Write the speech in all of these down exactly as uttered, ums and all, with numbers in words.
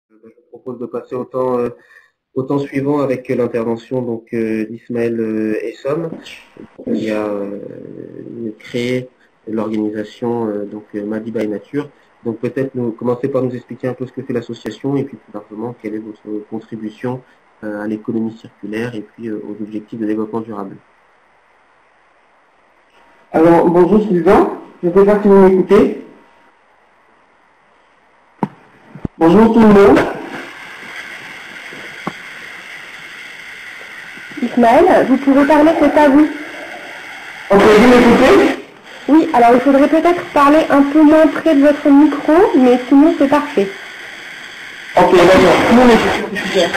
Je vous propose de passer au temps, euh, au temps suivant avec l'intervention donc euh, d'Ismaël euh, Essom, qui a euh, créé l'organisation euh, donc euh, Madi by Nature. Donc peut-être nous commencer par nous expliquer un peu ce que fait l'association et puis plus largement quelle est votre contribution euh, à l'économie circulaire et puis euh, aux objectifs de développement durable. Alors bonjour Sylvain, je ne sais pas si vous m'écoutez. Bonjour tout le monde. Ismaël, vous pouvez parler, c'est à vous. Ok, vous m'écoutez? Oui, alors il faudrait peut-être parler un peu moins près de votre micro, mais sinon c'est parfait. Ok, d'accord, tout le monde écoute, super.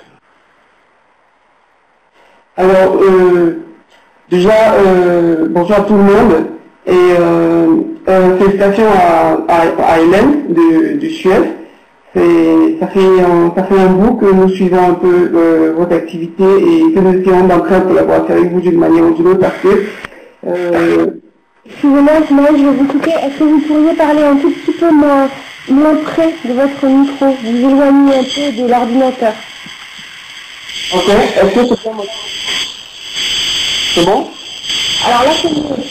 Alors, euh, déjà, euh, bonjour à tout le monde, et euh, euh, félicitations à, à, à Hélène de, de Suez. Ça fait, un, ça fait un bout que nous suivons un peu euh, votre activité et que nous essayons d'entrer en collaboration avec vous d'une manière ou d'une autre parce que... Euh, Excusez-moi, Ismaël, je vais vous couper. Est-ce que vous pourriez parler un tout petit peu moins, moins près de votre micro, vous éloigner un peu de l'ordinateur? Ok, est-ce que c'est bon? C'est bon? Alors là, c'est mieux.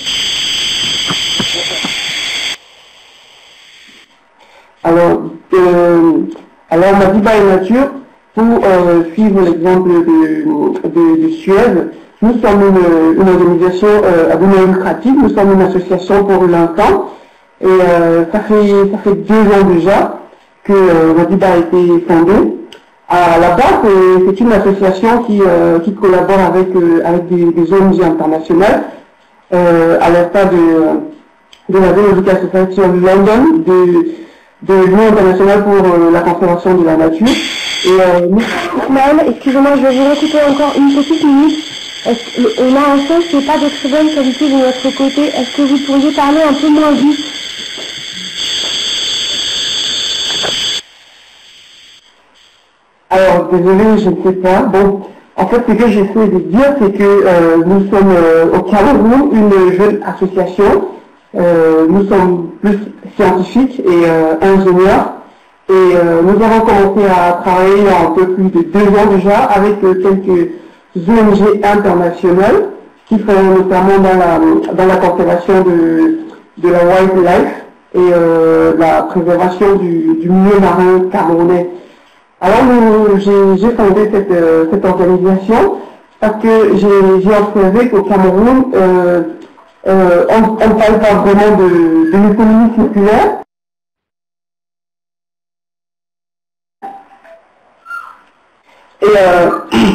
Alors, euh, alors Madi by Nature, pour euh, suivre l'exemple de, de, de Suez, nous sommes une, une organisation euh, à but non lucratif, nous sommes une association pour l'enfant, et euh, ça, fait, ça fait deux ans déjà que euh, Madi by a été fondée. À la base, c'est une association qui, euh, qui collabore avec, euh, avec des, des O N G internationales, euh, à l'instar de, de la Biological Society of London, de de l'Union internationale pour euh, la conservation de la nature. Et euh, nous... Ismaël, excusez-moi, je vais vous recouper encore une petite minute. Et là, en fait, c'est pas de très bonne qualité de notre côté. Est-ce que vous pourriez parler un peu moins vite? Alors, désolé, je ne sais pas. Bon, en fait, ce que j'essaie de dire, c'est que euh, nous sommes euh, au Cameroun une jeune association. Euh, nous sommes plus scientifiques et euh, ingénieurs. Et euh, nous avons commencé à travailler il y a un peu plus de deux ans déjà avec euh, quelques O N G internationales qui font notamment dans la, dans la conservation de, de la wildlife et euh, la préservation du, du milieu marin camerounais. Alors j'ai fondé cette, euh, cette organisation parce que j'ai observé qu'au Cameroun, euh, euh, on ne parle pas vraiment de, de l'économie circulaire. Et, euh,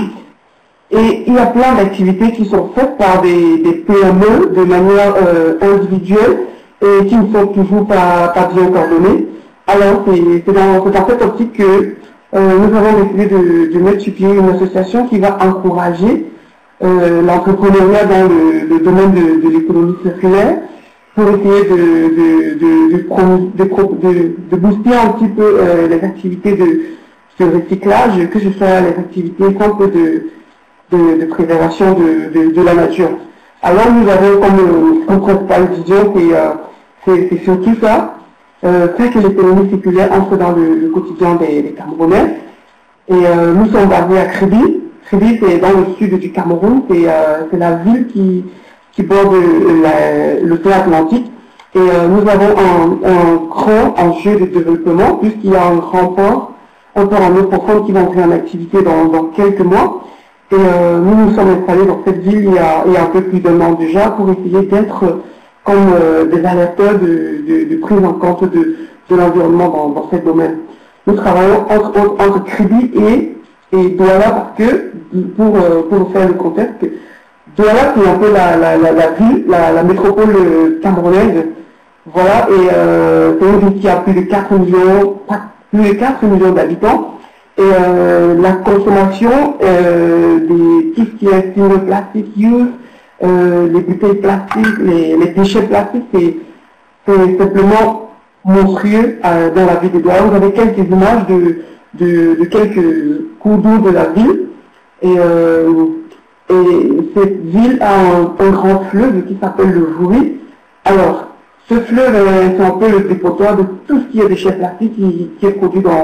et il y a plein d'activités qui sont faites par des, des P M E de manière euh, individuelle et qui ne sont toujours pas, pas bien coordonnées. Alors c'est dans, dans cette optique que Euh, nous avons décidé de, de mettre sur pied une association qui va encourager euh, l'entrepreneuriat dans le, le domaine de, de l'économie circulaire pour essayer de, de, de, de, de, de booster un petit peu euh, les activités de, de recyclage, que ce soit les activités simples de, de, de préservation de, de, de la nature. Alors nous avons comme, comme principale vision, c'est euh, surtout ça. Euh, faire que l'économie circulaire entre dans le, le quotidien des, des Camerounais. Et euh, nous sommes basés à Kribi. Kribi, c'est dans le sud du Cameroun, c'est euh, la ville qui, qui borde l'océan Atlantique. Et euh, nous avons un, un grand enjeu de développement, puisqu'il y a un grand port, un port en eau profonde qui va entrer en activité dans, dans quelques mois. Et euh, nous nous sommes installés dans cette ville il y a, il y a un peu plus d'un an déjà pour essayer d'être comme euh, des alerteurs de, de, de prise en compte de, de l'environnement dans, dans ce domaine. Nous travaillons entre, entre, entre Kribi et, et Douala parce que, pour, euh, pour faire le contexte, Douala c'est un peu la, la, la, la ville, la, la métropole camerounaise. Voilà, et euh, c'est une ville qui a plus de quatre millions, plus de quatre millions d'habitants. Et euh, la consommation euh, de tout ce qui est single plastic use, Euh, les bouteilles plastiques, les, les déchets plastiques, c'est simplement monstrueux euh, dans la ville de Douala. Vous avez quelques images de, de, de quelques cours d'eau de la ville. Et, euh, et cette ville a un, un grand fleuve qui s'appelle le Vouri. Alors, ce fleuve, c'est un peu le dépotoir de tout ce qui est déchets plastiques qui, qui est produit dans,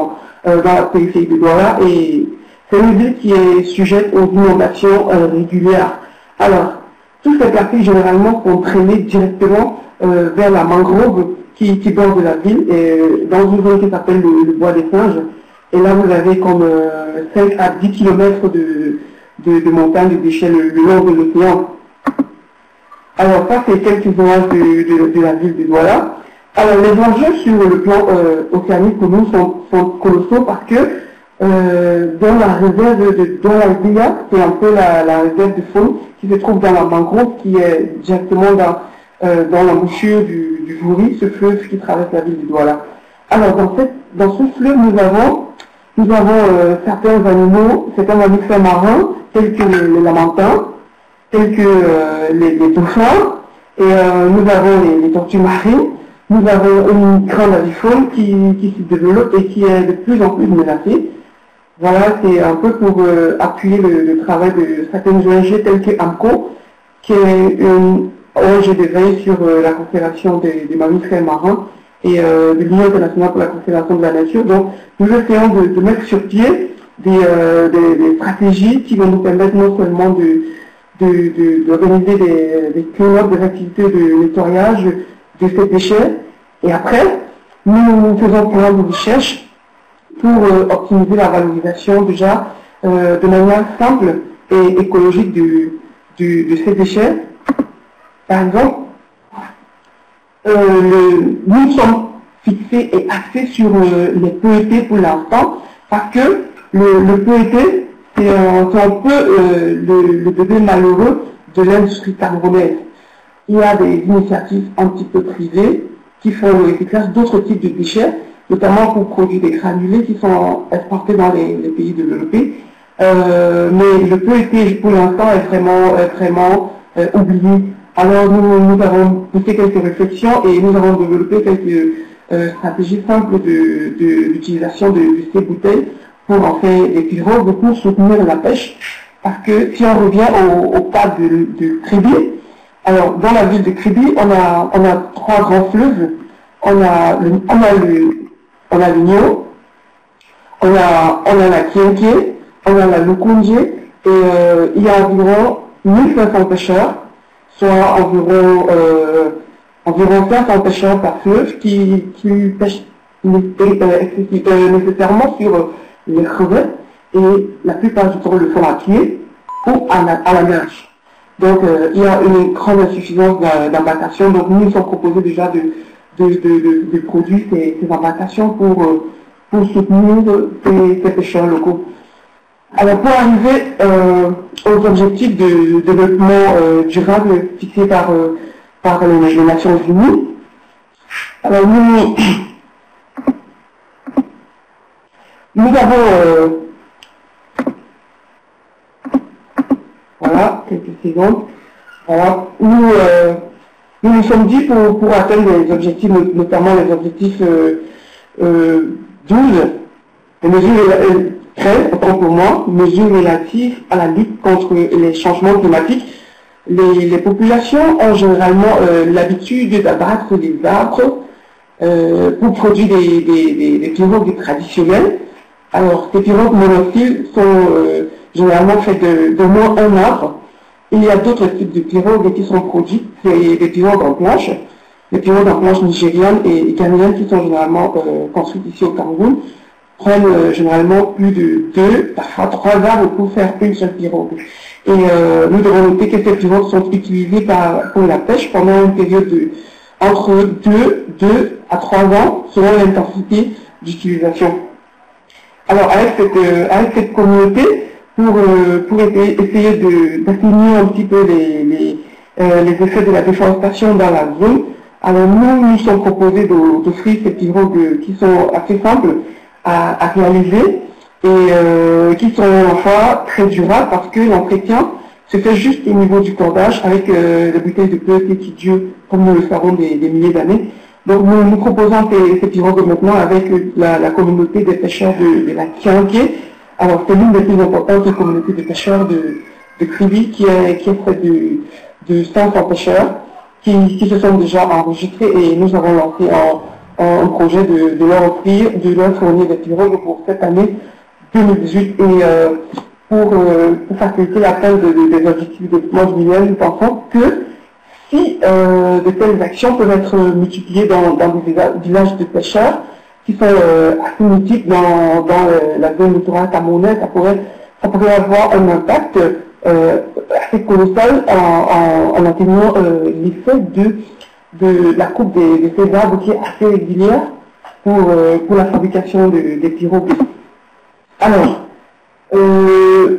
euh, dans la périphérie de Douala, et c'est une ville qui est sujette aux inondations euh, régulières. Alors, toutes ces plastiques généralement sont traînés directement euh, vers la mangrove qui, qui borde la ville, et dans une zone qui s'appelle le, le bois des singes. Et là, vous avez comme euh, cinq à dix kilomètres de, de, de montagne de déchets le, le long de l'océan. Alors ça, c'est quelques images de, de, de la ville de Douala. Alors les enjeux sur le plan euh, océanique pour nous sont, sont colossaux parce que euh, dans la réserve de Douala, c'est un peu la, la réserve de faune qui se trouve dans la mangrove, qui est directement dans, euh, dans l'embouchure du, du Vouri, ce fleuve qui traverse la ville de Douala. Alors dans, cette, dans ce fleuve, nous avons, nous avons euh, certains animaux, certains mammifères marins, tels que les, les lamantins, tels que euh, les, les dauphins, et euh, nous avons les, les tortues marines, nous avons une grande avifaune qui, qui se développe et qui est de plus en plus menacée. Voilà, c'est un peu pour euh, appuyer le, le travail de certaines O N G telles que AMCO, qui est une O N G de veille sur euh, la conservation des, des mammifères marins et euh, de l'Union internationale pour la conservation de la nature. Donc, nous essayons de, de mettre sur pied des, euh, des, des stratégies qui vont nous permettre non seulement de d'organiser de, de, des, des clean-up, des activités de nettoyage de ces déchets. Et après, nous faisons plein de recherches pour euh, optimiser la valorisation déjà euh, de manière simple et écologique de, de, de ces déchets. Par exemple, euh, le, nous sommes fixés et axés sur euh, les P E T pour l'instant parce que le, le P E T, c'est un, un peu euh, le, le bébé malheureux de l'industrie camerounaise. Il y a des initiatives un petit peu privées qui font le recyclage d'autres types de déchets, notamment pour produire des granulés qui sont exportés dans les, les pays développés. Euh, mais le P E T pour l'instant est vraiment, est vraiment euh, oublié. Alors nous, nous avons poussé quelques réflexions et nous avons développé quelques euh, stratégies simples d'utilisation de, de, de ces bouteilles pour en faire des pirogues pour soutenir la pêche. Parce que si on revient au, au cas de, de Kribi, alors dans la ville de Kribi, on a, on a trois grands fleuves. On a le, on a le, on a l'Union, on a, on a la Kienké, on a la Lukunje, et euh, il y a environ mille cinq cents pêcheurs, soit environ, euh, environ cinq cents pêcheurs par fleuve qui, qui pêchent nécessairement sur les crevettes, et la plupart du temps le font à pied ou à la, à la nage. Donc euh, il y a une grande insuffisance d'embarcations, donc nous nous sommes proposés déjà de, de, de, de, de produire ces, ces embarcations pour, euh, pour soutenir ces, ces pêcheurs locaux. Alors pour arriver euh, aux objectifs de, de développement euh, durable fixés par, euh, par les, les Nations Unies, alors nous, nous avons euh, voilà, quelques secondes. Voilà. Nous, euh, nous nous sommes dit pour, pour atteindre les objectifs, notamment les objectifs euh, euh, douze, les mesures euh, treize, autant pour moi, mesures relatives à la lutte contre les changements climatiques. Les, les populations ont généralement euh, l'habitude d'abattre des arbres euh, pour produire des, des, des, des pirogues traditionnelles. Alors, ces pirogues monophiles sont euh, généralement faites de, de moins un arbre. Il y a d'autres types de pirogues qui sont produites, c'est des pirogues en planche, les pirogues en planche nigérianes et ghanéennes qui sont généralement euh, construites ici au Cameroun, prennent euh, généralement plus de deux, parfois trois arbres pour faire une seule pirogue. Et euh, nous devons noter que ces pirogues sont utilisées par, pour la pêche pendant une période de entre deux, deux à trois ans, selon l'intensité d'utilisation. Alors avec cette, euh, avec cette communauté, pour, euh, pour essayer d'atténuer un petit peu les, les, euh, les effets de la déforestation dans la zone, alors nous nous sommes proposés d'offrir ces pirogues qui sont assez simples à, à réaliser et euh, qui sont enfin très durables parce que l'entretien se fait juste au niveau du cordage avec euh, des bouteilles de P E T qui durent, comme nous le savons, des, des milliers d'années. Donc nous nous proposons ces, ces pirogues maintenant avec la, la communauté des pêcheurs de, de la Kianké. Alors c'est l'une des plus importantes communautés de pêcheurs de, de Kribi qui est, qui est faite de, de cinq cents pêcheurs qui, qui se sont déjà enregistrés et nous avons lancé en, un projet de, de leur offrir, de leur fournir des pirogues pour cette année deux mille dix-huit. Et euh, pour, euh, pour faciliter l'atteinte de, de, des objectifs de développement du millénaire, nous pensons que si euh, de telles actions peuvent être multipliées dans, dans des villages de pêcheurs qui sont euh, assez multiples dans, dans euh, la zone littorale camerounaise, ça pourrait, ça pourrait avoir un impact euh, assez colossal en, en, en atteignant euh, l'effet de, de la coupe des, des feuilles d'arbres qui est assez régulière pour, euh, pour la fabrication de, des pirogues. Alors, euh,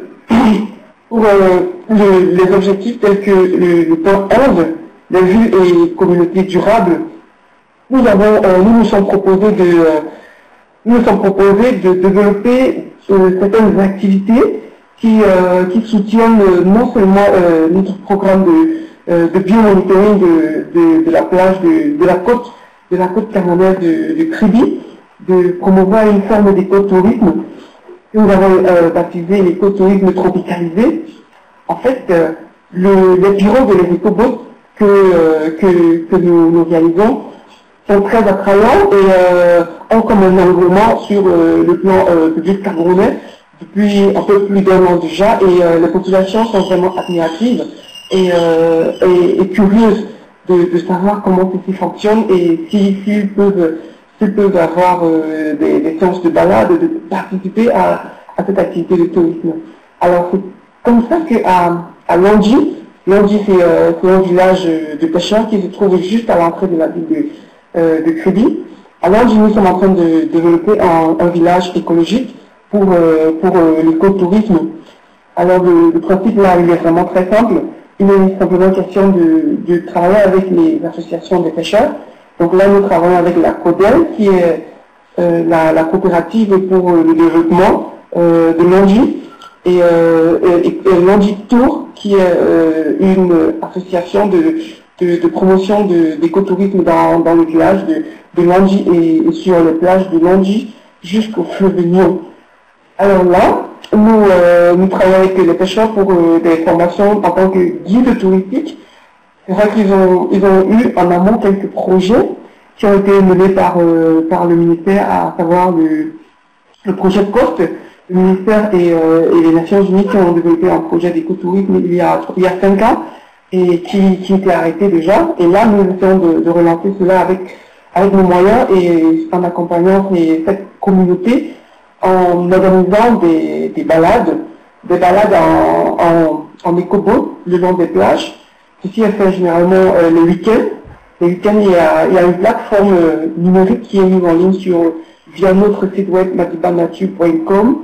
pour euh, le, les objectifs tels que le, le point onze, les villes et communautés durables, nous avons, euh, nous nous sommes proposés de, euh, nous nous sommes proposés de développer euh, certaines activités qui, euh, qui soutiennent euh, non seulement euh, notre programme de, euh, de biomonitoring de, de, de la plage de, de la côte, de la côte camerounaise de, de Kribi, de promouvoir une forme d'écotourisme que nous avons euh, baptisé l'écotourisme tropicalisé. En fait, euh, le, les pirogues et les écoboats que, euh, que, que nous, nous réalisons sont très attrayants et euh, ont comme un engouement sur euh, le plan euh, public camerounais depuis un peu plus d'un an déjà, et euh, les populations sont vraiment admiratives et, euh, et, et curieuses de, de savoir comment ceci fonctionne et s'ils si, si peuvent, si peuvent avoir euh, des, des séances de balade, de participer à, à cette activité de tourisme. Alors c'est comme ça qu'à à Londji, Londji c'est euh, un village de pêcheurs qui se trouve juste à l'entrée de la ville de, euh, de Kribi. À Londji, nous sommes en train de développer un, un village écologique pour, euh, pour euh, l'écotourisme. Alors le, le principe là, il est vraiment très simple. Il est simplement question de, de travailler avec les associations de pêcheurs. Donc là, nous travaillons avec la CODEL, qui est euh, la, la coopérative pour euh, le développement euh, de Londji, et, euh, et, et Londji Tour, qui est euh, une association de, de, de promotion d'écotourisme dans, dans le village de, de Londji et, et sur les plages de Londji jusqu'au fleuve Nyon. Alors là, nous, euh, nous travaillons avec les pêcheurs pour euh, des formations en tant que guide touristique. C'est vrai qu'ils ont, ils ont eu en amont quelques projets qui ont été menés par, euh, par le ministère, à savoir le, le projet COST. Le ministère et, euh, et les Nations Unies qui ont développé un projet d'écotourisme il y a il y a cinq ans et qui, qui était arrêté déjà. Et là, nous essayons de, de relancer cela avec, avec nos moyens et en accompagnant ces, cette communauté en organisant des, des balades, des balades en, en, en écoboat le long des plages. Ceci est fait généralement euh, les week-ends. Les week-ends, il y a, il y a une plateforme euh, numérique qui est mise en ligne sur, via notre site web madibanatu point com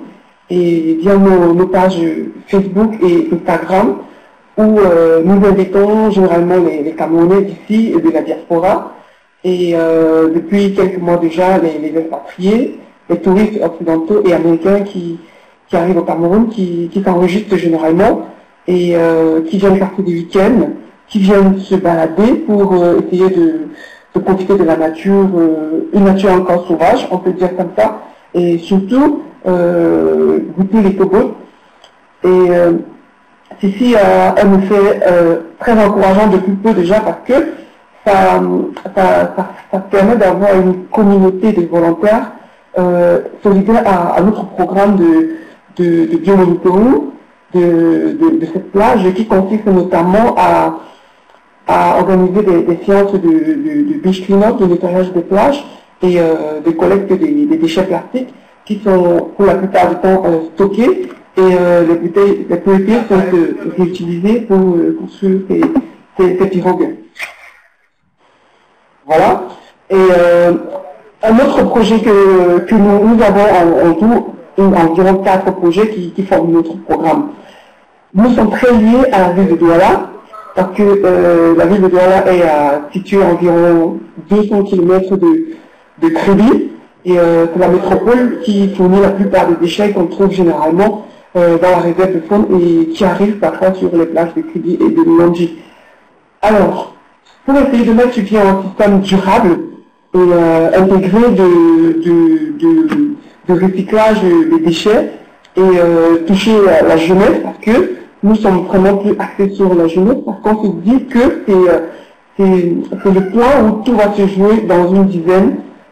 et via nos, nos pages Facebook et Instagram où euh, nous invitons généralement les, les Camerounais d'ici et de la diaspora. Et euh, depuis quelques mois déjà, les, les expatriés, les touristes occidentaux et américains qui, qui arrivent au Cameroun, qui, qui s'enregistrent généralement et euh, qui viennent passer des week-ends, qui viennent se balader pour euh, essayer de, de profiter de la nature, euh, une nature encore sauvage, on peut dire comme ça, et surtout euh, goûter les cobots. Et euh, ceci a un effet euh, très encourageant depuis peu déjà parce que ça, ça, ça, ça permet d'avoir une communauté de volontaires euh, solidaires à, à notre programme de, de, de biomonitoring de, de, de cette plage qui consiste notamment à, à organiser des, des séances de, de, de beach clean-up, de nettoyage des plages et euh, de collecte des, des déchets plastiques qui sont pour la plupart du temps euh, stockés et euh, les bouteilles, les bouteilles sont euh, réutilisées pour euh, construire ces, ces, ces pirogues. Voilà. Et euh, un autre projet que, que nous, nous avons en, en tout, environ quatre projets qui, qui forment notre programme. Nous sommes très liés à la ville de Douala, parce que euh, la ville de Douala est à, située à environ deux cents kilomètres de, de Kribi, et euh, c'est la métropole qui fournit la plupart des déchets qu'on trouve généralement euh, dans la réserve de faune et qui arrivent parfois sur les plages de Kribi et de Londji. Alors, pour essayer de mettre sur pied un système durable et euh, intégré de, de, de, de recyclage des déchets et euh, toucher la, la jeunesse, parce que nous sommes vraiment plus axés sur la jeunesse, parce qu'on se dit que c'est euh, le point où tout va se jouer dans une dizaine,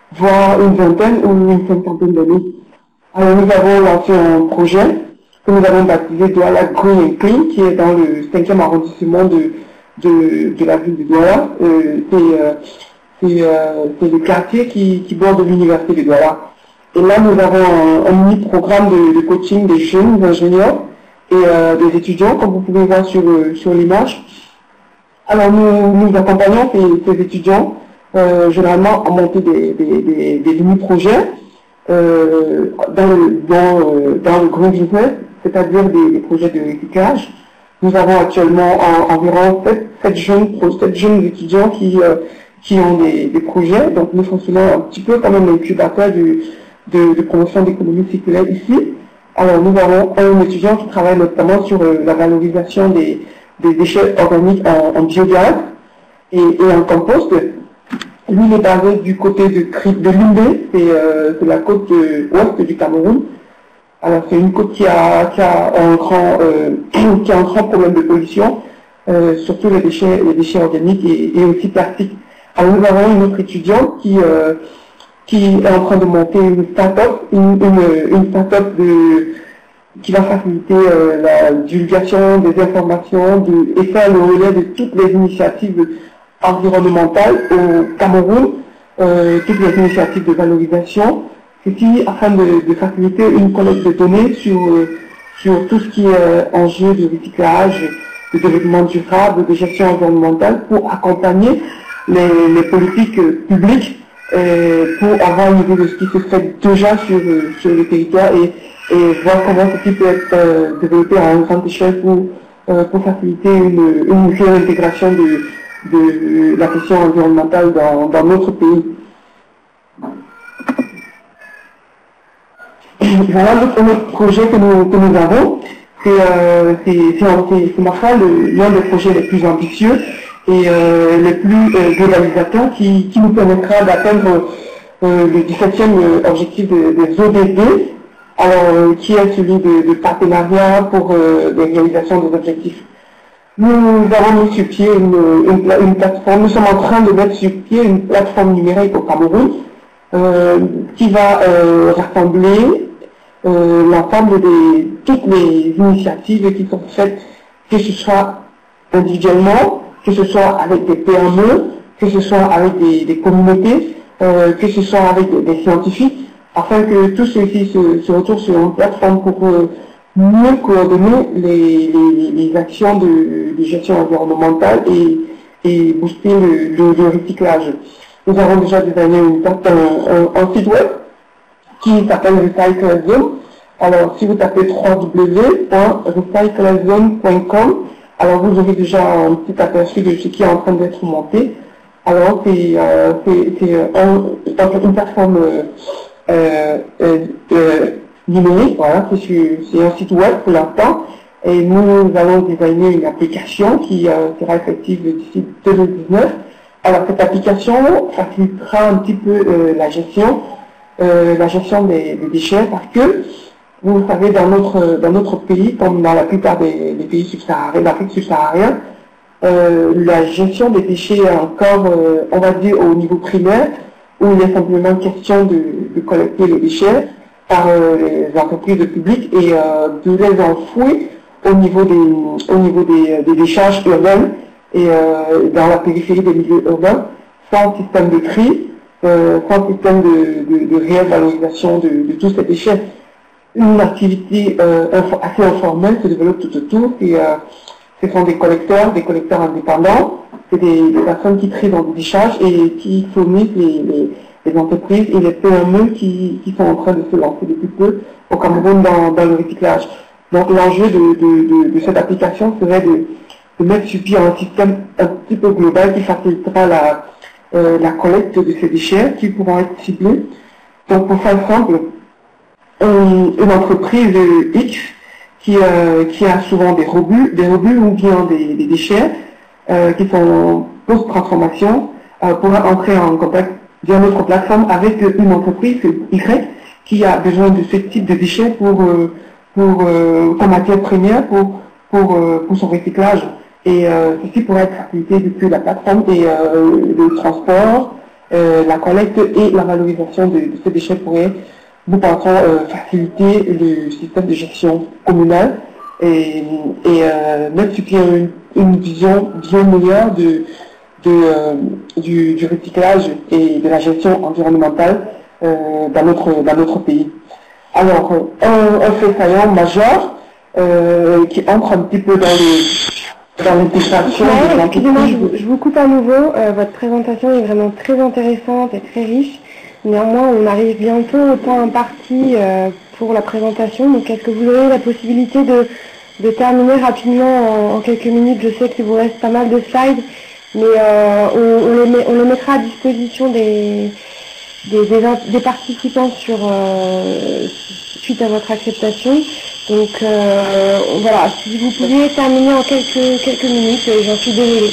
voire une vingtaine ou une cinquantaine d'années. Alors nous avons lancé un projet que nous avons baptisé Douala Green and Clean, qui est dans le cinquième arrondissement de, de, de la ville de Douala. Euh, c'est euh, euh, le quartier qui, qui borde l'université de Douala. Et là, nous avons un, un mini-programme de, de coaching des jeunes ingénieurs et euh, des étudiants, comme vous pouvez voir sur, sur l'image. Alors, nous, nous accompagnons ces, ces étudiants, euh, généralement, en montée des, des, des, des mini-projets euh, dans, le, dans, euh, dans le grand business, c'est-à-dire des, des projets de recyclage. Nous avons actuellement en, environ sept jeunes, jeunes étudiants qui, euh, qui ont des, des projets. Donc, nous fonctionnons un petit peu comme un incubateur du De, de promotion d'économie circulaire ici. Alors nous avons un étudiant qui travaille notamment sur euh, la valorisation des, des déchets organiques en, en biogaz et, et en compost. Lui il est basé du côté de, de Limbé, c'est euh, la côte euh, ouest du Cameroun. Alors c'est une côte qui a, qui a, un, grand, euh, qui a un grand problème de pollution, euh, surtout les déchets, les déchets organiques et, et aussi plastiques. Alors nous avons une autre étudiante qui euh, qui est en train de monter une start-up, une, une, une start-up qui va faciliter euh, la divulgation des informations de, et faire le relais de toutes les initiatives environnementales au Cameroun, euh, toutes les initiatives de valorisation, ceci afin de, de faciliter une collecte de données sur, sur tout ce qui est enjeu de recyclage, de développement durable, de gestion environnementale, pour accompagner les, les politiques publiques pour avoir une idée de ce qui se fait déjà sur, sur le territoire et, et voir comment ceci peut être euh, développé à une grande échelle pour, euh, pour faciliter une, une réintégration de, de la question environnementale dans, dans notre pays. Voilà notre, notre projet que nous, que nous avons. C'est euh, Marfa, l'un des projets les plus ambitieux et euh, les plus euh, globalisateurs qui, qui nous permettra d'atteindre euh, le dix-septième objectif de, des O D D, alors, euh, qui est celui de, de partenariat pour euh, la réalisation des objectifs. Nous avons mis sur pied une, une, une plateforme, nous sommes en train de mettre sur pied une plateforme numérique au Cameroun euh, qui va euh, rassembler euh, l'ensemble de toutes les initiatives qui sont faites, que ce soit individuellement, que ce soit avec des P M E, que ce soit avec des, des communautés, euh, que ce soit avec des, des scientifiques, afin que tous ceux-ci se, se retrouvent sur une plateforme pour euh, mieux coordonner les, les, les actions de, de gestion environnementale et, et booster le, le, le recyclage. Nous avons déjà designé une, un, un, un site web qui s'appelle RecycleZone. Alors, si vous tapez w w w point recyclezone point com, alors vous aurez déjà un petit aperçu de ce qui est en train d'être monté. Alors, c'est euh, un, une plateforme euh, euh, euh, numérique, voilà, c'est un site web pour l'instant. Et nous allons designer une application qui euh, sera effective d'ici deux mille dix-neuf. Alors, cette application facilitera un petit peu euh, la gestion, euh, la gestion des, des déchets, parce que vous savez, dans notre, dans notre pays, comme dans la plupart des, des pays subsahariens, d'Afrique subsaharienne, euh, la gestion des déchets est encore, euh, on va dire, au niveau primaire, où il est simplement question de, de collecter les déchets par euh, les entreprises publiques et euh, de les enfouir au niveau des, au niveau des, des décharges urbaines et euh, dans la périphérie des milieux urbains, sans système de tri, euh, sans système de, de, de réelle valorisation de, de tous ces déchets. Une activité euh, assez informelle se développe tout autour. Et, euh, ce sont des collecteurs, des collecteurs indépendants, c'est des, des personnes qui trient dans des décharges et qui fournissent les, les, les entreprises et les P M E qui, qui sont en train de se lancer depuis peu au Cameroun dans, dans le recyclage. Donc l'enjeu de, de, de, de cette application serait de, de mettre sur pied un système un petit peu global qui facilitera la, euh, la collecte de ces déchets qui pourront être ciblés. Donc pour faire simple, une entreprise X qui, euh, qui a souvent des rebuts, des rebuts ou bien des, des déchets euh, qui sont post-transformation euh, pourra entrer en contact via notre plateforme avec une entreprise Y qui a besoin de ce type de déchets pour, euh, pour, euh, comme matière première pour, pour, euh, pour son recyclage. Et euh, ceci pourrait être facilité depuis la plateforme et euh, le transport, euh, la collecte et la valorisation de, de ces déchets pourrait, nous pensons, euh, faciliter le système de gestion communal et, et euh, mettre sur pied une, une vision bien meilleure de, de, euh, du, du recyclage et de la gestion environnementale euh, dans, notre, dans notre pays. Alors, un, un fait saillant majeur euh, qui entre un petit peu dans les dans l'intégration ouais, des excusez-moi, entreprises. je, vous- je vous coupe à nouveau. Euh, votre présentation est vraiment très intéressante et très riche. Néanmoins, on arrive bientôt au temps imparti euh, pour la présentation. Donc, est-ce que vous aurez la possibilité de, de terminer rapidement en, en quelques minutes? Je sais qu'il vous reste pas mal de slides, mais euh, on, on les met- on les mettra à disposition des, des, des, in- des participants sur, euh, suite à votre acceptation. Donc euh, voilà, si vous pouviez terminer en quelques, quelques minutes, euh, j'en suis désolée.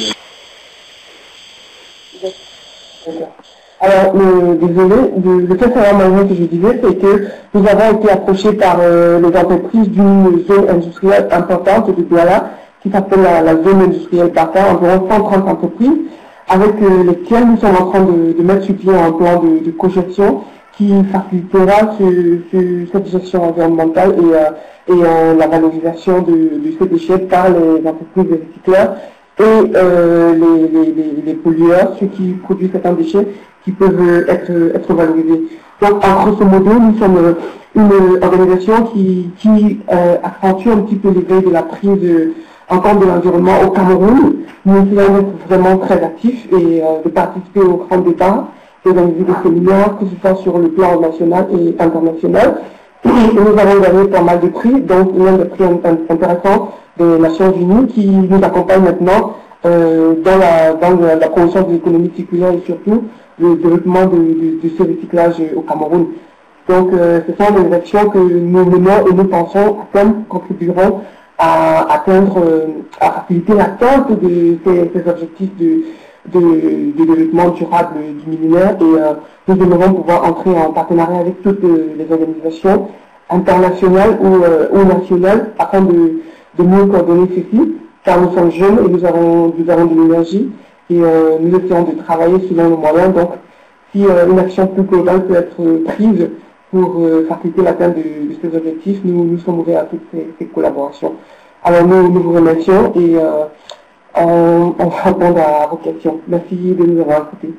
D'accord. Alors, le, désolé, le, le fait saillant majeur que je disais, c'est que nous avons été approchés par euh, les entreprises d'une zone industrielle importante de Douala, qui s'appelle la, la zone industrielle Bata, environ cent trente entreprises, avec euh, lesquelles nous sommes en train de, de mettre sur pied un plan de, de cogestion qui facilitera ce, ce- cette gestion environnementale et, euh, et euh, la valorisation de, de ces déchets par les entreprises de recycleurs et euh, les, les, les, les pollueurs, ceux qui produisent certains déchets qui peuvent être, être valorisés. Donc, en grosso modo, nous sommes une organisation qui, qui euh, accentue un petit peu l'éveil de la prise euh, en compte de l'environnement au Cameroun. Nous essayons d'être vraiment très actifs et euh, de participer aux grands débats, d'organiser des séminaires, que ce soit sur le plan national et international. Et nous avons gagné pas mal de prix, donc l'un des prix intéressants des Nations Unies qui nous accompagne maintenant euh, dans, la, dans la, la promotion de l'économie circulaire et surtout le développement de, de, de ce recyclage au Cameroun. Donc euh, ce sont des actions que nous menons et nous pensons à terme contribueront à atteindre, euh, à faciliter l'atteinte de ces, ces objectifs de, de, de développement durable du millénaire et euh, nous aimerons pouvoir entrer en partenariat avec toutes euh, les organisations internationales ou, euh, ou nationales afin de, de mieux coordonner ceci, car nous sommes jeunes et nous avons, nous avons de l'énergie et euh, nous essayons de travailler selon nos moyens. Donc, si euh, une action plus globale peut être prise pour euh, faciliter l'atteinte de, de ces objectifs, nous, nous sommes ouverts à toutes ces, ces collaborations. Alors, nous, nous vous remercions et euh, on, on va répondre à vos questions. Merci de nous avoir écoutés.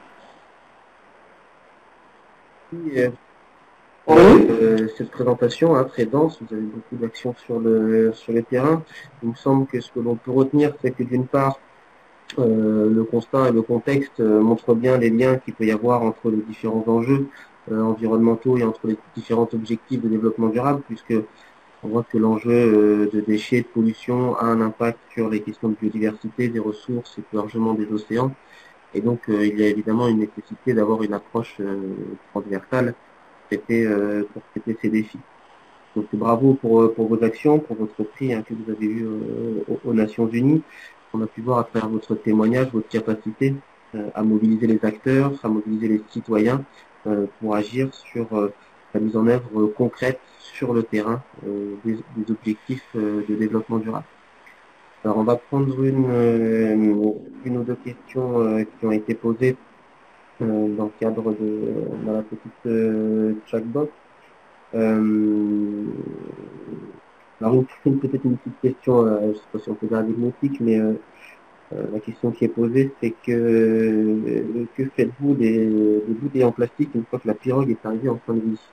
Oui, euh, Oui. euh, cette présentation hein, très dense, vous avez beaucoup d'actions sur le sur le terrain. Il me semble que ce que l'on peut retenir, c'est que d'une part, euh, le constat et le contexte euh, montrent bien les liens qu'il peut y avoir entre les différents enjeux euh, environnementaux et entre les différents objectifs de développement durable, puisque on voit que l'enjeu euh, de déchets, de pollution a un impact sur les questions de biodiversité, des ressources et plus largement des océans. Et donc, euh, il y a évidemment une nécessité d'avoir une approche euh, transversale pour traiter, euh, pour traiter ces défis. Donc, bravo pour, pour vos actions, pour votre prix hein, que vous avez eu euh, aux, aux Nations Unies. On a pu voir à travers votre témoignage, votre capacité euh, à mobiliser les acteurs, à mobiliser les citoyens euh, pour agir sur euh, la mise en œuvre euh, concrète sur le terrain euh, des, des objectifs euh, de développement durable. Alors, on va prendre une, euh, une ou deux questions euh, qui ont été posées euh, dans le cadre de dans la petite euh, chatbox. Euh, alors, une, une, peut-être une petite question, euh, je ne sais pas si on peut dire diagnostic, mais euh, euh, la question qui est posée, c'est que euh, que faites-vous des, des bouteilles en plastique une fois que la pirogue est arrivée en fin de vie?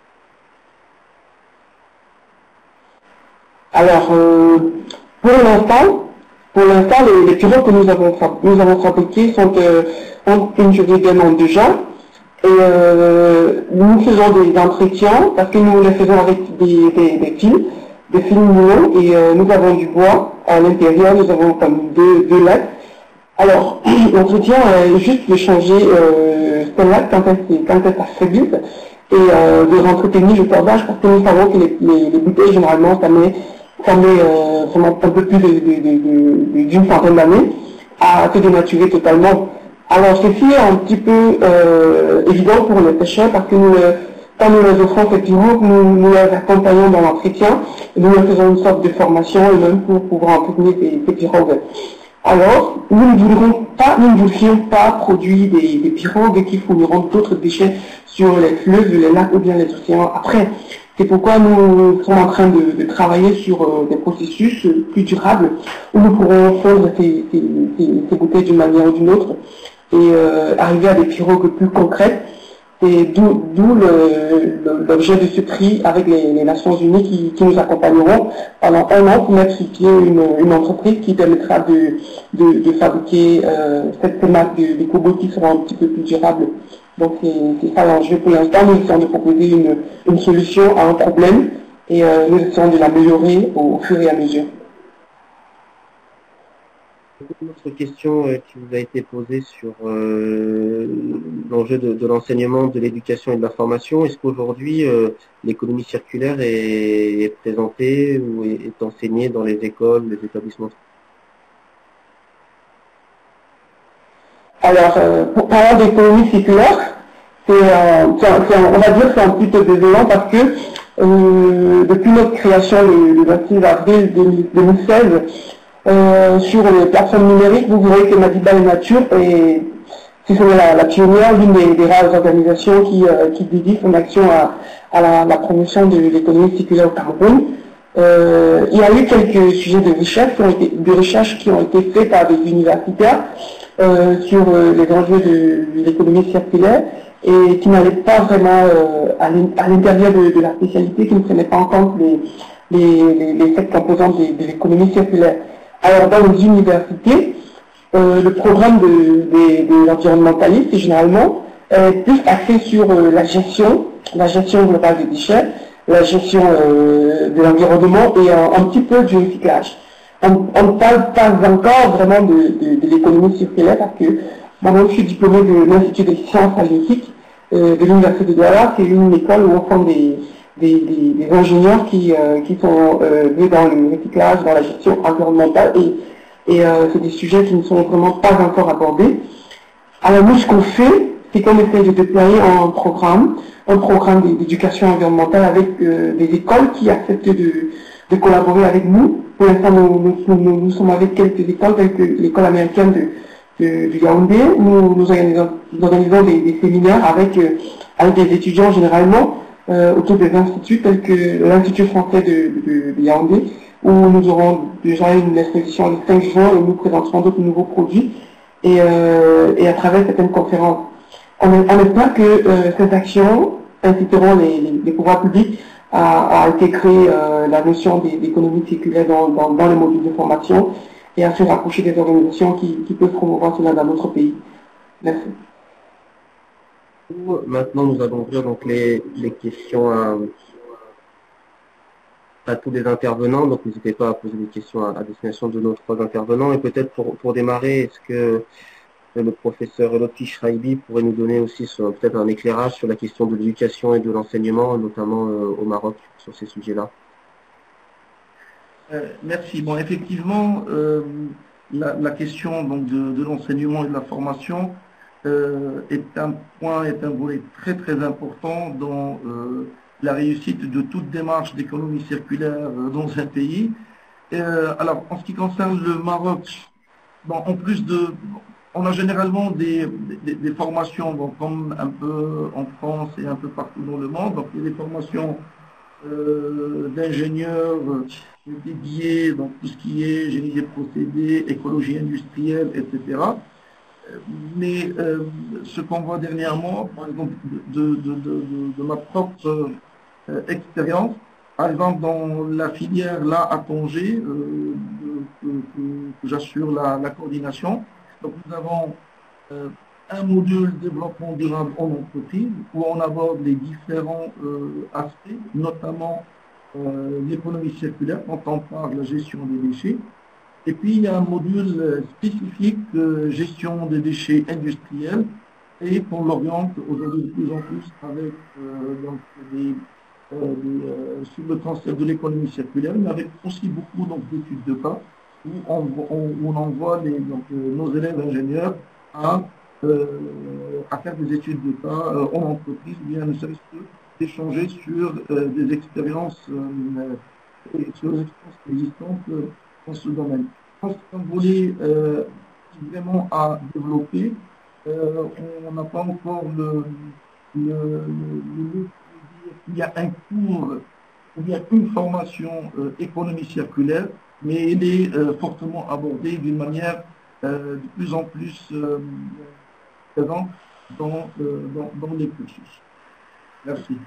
Alors, euh, pour l'instant, pour l'instant, les, les pirogues que nous avons, nous avons fabriquées sont, euh, ont une durée d'un an déjà. Et euh, nous faisons des entretiens parce que nous les faisons avec des, des, des fils, des fils moulants et euh, nous avons du bois à l'intérieur, nous avons comme deux, deux lattes. Alors, l'entretien est juste de changer euh, cette latte quand elle, quand elle s'affaiblit et euh, de l'entretenir le cordage parce que nous savons que les, les, les bouteilles généralement ça met ça met euh, vraiment un peu plus de, de, de, de, d'une centaine d'années à se dénaturer totalement. Alors ceci est un petit peu euh, évident pour les pêcheurs parce que nous, euh, quand nous les offrons ces pirogues, nous, nous les accompagnons dans l'entretien et nous leur faisons une sorte de formation et même pour pouvoir entretenir ces, ces pirogues. alors nous ne voudrons pas, nous ne voudrions pas produire des, des pirogues qui fourniront d'autres déchets sur les fleuves, les lacs ou bien les océans après. C'est pourquoi nous sommes en train de, de travailler sur euh, des processus euh, plus durables où nous pourrons fondre ces, ces, ces, ces bouteilles d'une manière ou d'une autre et euh, arriver à des pirogues plus concrètes. Et d'où l'objet de ce prix avec les, les Nations Unies qui, qui nous accompagneront pendant un an pour mettre sur pied une, une entreprise qui permettra de, de, de fabriquer euh, cette marque de, de cobots qui seront un petit peu plus durables. Donc c'est ça l'enjeu pour l'instant. Nous essayons de proposer une, une solution à un problème et euh, nous essayons de l'améliorer au, au fur et à mesure. Une autre question euh, qui vous a été posée sur euh, l'enjeu de, de l'enseignement, de l'éducation et de la formation. Est-ce qu'aujourd'hui euh, l'économie circulaire est, est présentée ou est, est enseignée dans les écoles, les établissements? Alors, euh, pour parler d'économie circulaire, c'est, euh, on va dire que c'est un plutôt désolant parce que euh, depuis notre création le, le vingt-six avril deux mille seize, Euh, sur les plateformes numériques, vous verrez que Madiba et Nature est, c'est la, la pionnière, l'une des, des rares organisations qui, euh, qui dédie son action à, à la, la promotion de l'économie circulaire au Cameroun. Euh, il y a eu quelques sujets de recherche qui ont été, de recherche qui ont été faits par des universitaires euh, sur euh, les enjeux de, de l'économie circulaire et qui n'allaient pas vraiment euh, à l'intérieur de, de la spécialité, qui ne prenaient pas en compte les, les, les, les sept composantes de, de l'économie circulaire. Alors, dans les universités, euh, le programme de, de, de l'environnementaliste, généralement, est plus axé sur euh, la gestion, la gestion globale des déchets, la gestion euh, de l'environnement et un, un petit peu du recyclage. On, on ne parle pas encore vraiment de, de, de l'économie circulaire parce que moi-même, je suis diplômé de l'Institut des sciences halieutiques euh, de l'Université de Douala. C'est une école où on forme des Des, des, des ingénieurs qui, euh, qui sont euh, dans le recyclage, dans la gestion environnementale et, et euh, c'est des sujets qui ne sont vraiment pas encore abordés. Alors nous, ce qu'on fait, c'est qu'on essaie de déployer un programme, un programme d'éducation environnementale avec euh, des écoles qui acceptent de, de collaborer avec nous. Pour l'instant, nous, nous, nous, nous sommes avec quelques écoles, telles que l'école américaine de, de, de Yaoundé. Nous, nous organisons, nous organisons des, des séminaires avec, euh, avec des étudiants généralement, Euh, autour des instituts tels que l'Institut français de, de, de Yaoundé, où nous aurons déjà une exposition le cinq juin et nous présenterons d'autres nouveaux produits et, euh, et à travers certaines conférences. On, on espère que euh, ces actions inciteront les, les, les pouvoirs publics à, à intégrer euh, la notion d'économie circulaire dans, dans, dans les modules de formation et à se rapprocher des organisations qui, qui peuvent promouvoir cela dans notre pays. Merci. Maintenant, nous allons ouvrir donc les, les questions à, à tous les intervenants. Donc, n'hésitez pas à poser des questions à, à destination de nos trois intervenants. Et peut-être pour, pour démarrer, est-ce que le professeur Lotfi Shraibi pourrait nous donner aussi peut-être un éclairage sur la question de l'éducation et de l'enseignement, notamment euh, au Maroc, sur ces sujets-là? euh, Merci. Bon, effectivement, euh, la, la question donc, de, de l'enseignement et de la formation Euh, est un point, est un volet très très important dans euh, la réussite de toute démarche d'économie circulaire euh, dans un pays. Et, euh, alors, en ce qui concerne le Maroc, bon, en plus de, on a généralement des, des, des formations, bon, comme un peu en France et un peu partout dans le monde. Donc, il y a des formations euh, d'ingénieurs euh, dédiées, donc tout ce qui est génie des procédés, écologie industrielle, et cetera. Mais euh, ce qu'on voit dernièrement, par exemple, de, de, de, de, de ma propre euh, expérience, par exemple dans la filière là à Tanger, euh, que, que, que j'assure la, la coordination, donc nous avons euh, un module développement durable en entreprise où on aborde les différents euh, aspects, notamment euh, l'économie circulaire, quand on parle de la gestion des déchets. Et puis, il y a un module spécifique de gestion des déchets industriels et qu'on l'oriente aujourd'hui de plus en plus avec euh, donc, des, euh, des, euh, sur le concept de l'économie circulaire, mais avec aussi beaucoup d'études de cas où on, on, où on envoie les, donc, euh, nos élèves ingénieurs à, euh, à faire des études de cas euh, en entreprise, ou bien ne serait-ce que d'échanger sur euh, des expériences, euh, et sur les expériences existantes euh, dans ce domaine. pense que c'est un volet euh, vraiment à développer. Euh, on n'a pas encore le, le, le, le- il y a un cours, il y a une formation euh, économie circulaire, mais elle est euh, fortement abordée d'une manière euh, de plus en plus euh, présente dans, euh, dans, dans les cursus. Merci.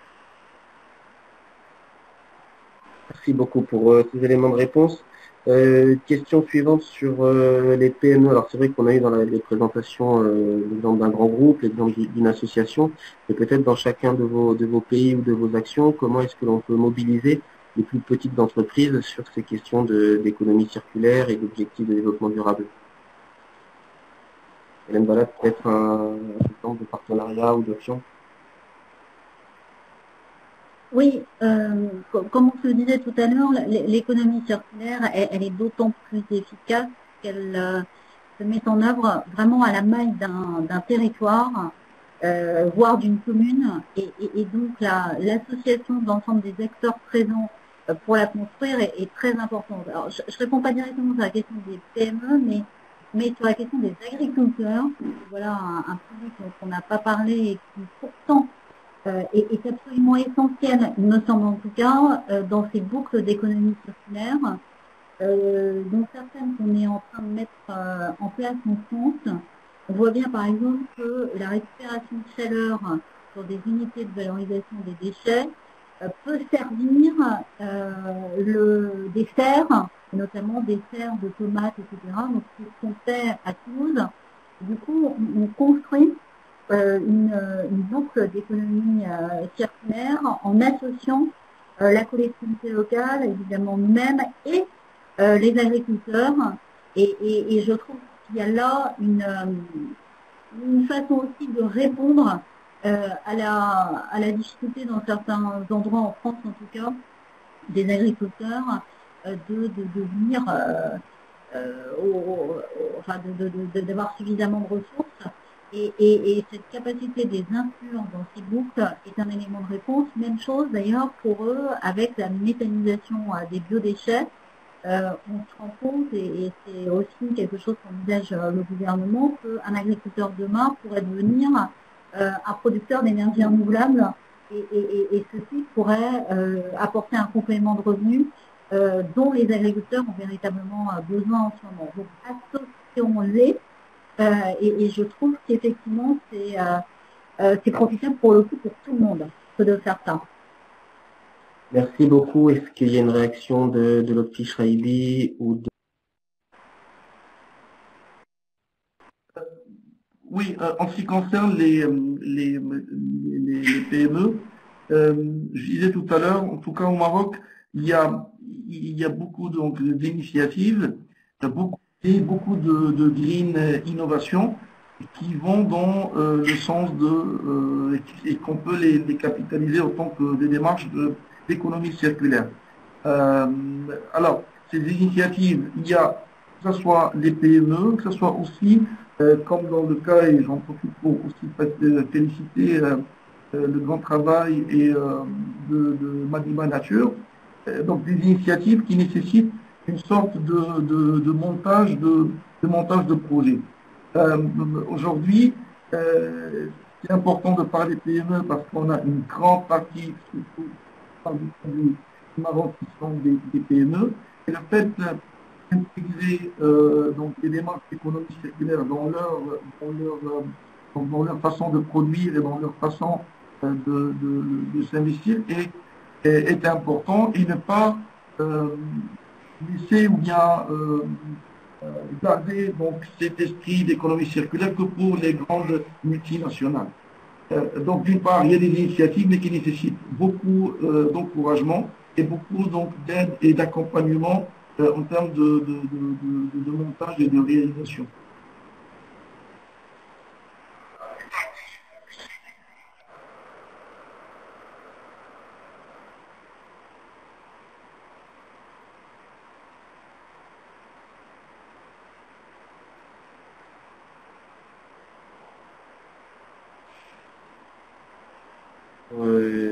Merci beaucoup pour euh, ces éléments de réponse. Euh, question suivante sur euh, les P M E. Alors c'est vrai qu'on a eu dans la, les présentations euh, l'exemple d'un grand groupe, l'exemple du- d'une association, mais peut-être dans chacun de vos, de vos pays ou de vos actions, comment est-ce que l'on peut mobiliser les plus petites entreprises sur ces questions de- d'économie circulaire et d'objectifs de développement durable? Hélène Balade, peut-être un, un exemple de partenariat ou d'action? Oui, euh, co- comme on se le disait tout à l'heure, l- l'économie circulaire, elle, elle est d'autant plus efficace qu'elle euh, se met en œuvre vraiment à la maille d'un d'un territoire, euh, voire d'une commune, et, et- et donc la- l'association de l'ensemble des acteurs présents euh, pour la construire est, est très importante. Alors, je ne réponds pas directement sur la question des P M E, mais, mais sur la question des agriculteurs, voilà un, un public dont on n'a pas parlé et qui pourtant euh, est, est absolument essentiel, il me semble en tout cas, euh, dans ces boucles d'économie circulaire, euh, dont certaines qu'on est en train de mettre euh, en place en France. On voit bien par exemple que la récupération de chaleur sur des unités de valorisation des déchets euh, peut servir euh, le, des serres, notamment des serres de tomates, et cetera. Donc, ce qu'on fait à Toulouse, du coup, on, on construit euh, une, une boucle d'économie euh, circulaire en associant euh, la collectivité locale, évidemment nous-mêmes, et euh, les agriculteurs. Et, et, et je trouve qu'il y a là une, euh, une façon aussi de répondre euh, à, la, à la difficulté dans certains endroits, en France en tout cas, des agriculteurs euh, de, de, de venir, euh, euh, au, au, enfin de, de, de, d'avoir suffisamment de ressources. Et, et, et cette capacité des influences dans ces boucles est un élément de réponse. Même chose d'ailleurs pour eux avec la méthanisation euh, des biodéchets. Euh, on se rend compte, et, et c'est aussi quelque chose qu'envisage euh, le gouvernement, qu'un agriculteur demain pourrait devenir euh, un producteur d'énergie renouvelable et, et, et, et ceci pourrait euh, apporter un complément de revenus euh, dont les agriculteurs ont véritablement euh, besoin en ce moment. Donc associons-les euh, et, et je trouve qu'effectivement c'est euh, euh, c'est profitable pour le coup pour tout le monde que de faire ça. Merci beaucoup. Est-ce qu'il y a une réaction de, de Lotfi Shraibi ou de... Oui, euh, en ce qui concerne les, euh, les, les, les P M E, euh, je disais tout à l'heure, en tout cas au Maroc, il y a, il y a beaucoup donc, d'initiatives, il y a beaucoup, et beaucoup de, de green innovation qui vont dans euh, le sens de, euh, et qu'on peut les, les capitaliser autant que des démarches de- d'économie circulaire. Euh, alors, ces initiatives, il y a que ce soit les P M E, que ce soit aussi euh, comme dans le cas, et j'en profite pour aussi euh, féliciter euh, euh, le grand travail et, euh, de, de Madiba Nature, euh, donc des initiatives qui nécessitent une sorte de, de, de montage de, de montage de projet. Euh, Aujourd'hui, euh, c'est important de parler P M E parce qu'on a une grande partie, surtout du Maroc, qui sont des, des P M E, et le fait d'intégrer euh, donc les démarches économiques circulaires dans leur, dans leur, euh, dans, dans leur façon de produire et dans leur façon euh, de, de, de s'investir est, est, est important et ne pas euh, laisser ou bien euh, euh, garder donc cet esprit d'économie circulaire que pour les grandes multinationales. Euh, donc d'une part, il y a des initiatives, mais qui nécessitent beaucoup euh, d'encouragement et beaucoup donc d'aide et d'accompagnement euh, en termes de, de, de, de, de montage et de réalisation.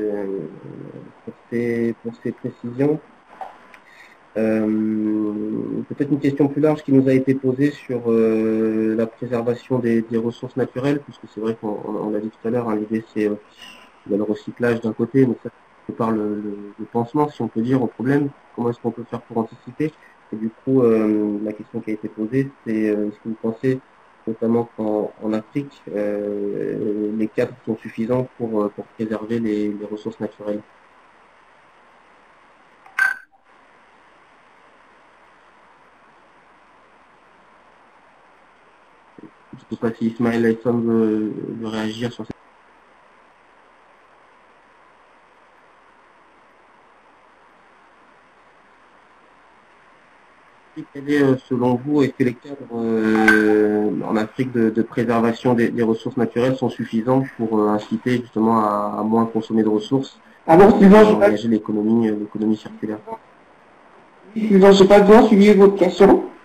euh, pour ces, pour ces précisions. Euh, peut-être une question plus large qui nous a été posée sur euh, la préservation des, des ressources naturelles, puisque c'est vrai qu'on on l'a dit tout à l'heure, hein, l'idée c'est euh, le recyclage d'un côté, mais ça c'est par le, le, le pansement, si on peut dire, au problème. Comment est-ce qu'on peut faire pour anticiper? Et du coup, euh, la question qui a été posée, c'est euh, est-ce que vous pensez, notamment qu'en en Afrique, euh, les cadres sont suffisants pour, pour préserver les, les ressources naturelles? Je ne sais pas si Ismaël Aïssam veut, veut réagir sur cette question. Quel est, selon vous, est-ce que les cadres euh, en Afrique de, de préservation des, des ressources naturelles sont suffisants pour euh, inciter justement à, à moins consommer de ressources Alors, et suivant, engager l'économie, l'économie circulaire? je n'ai pas bien suivi votre question.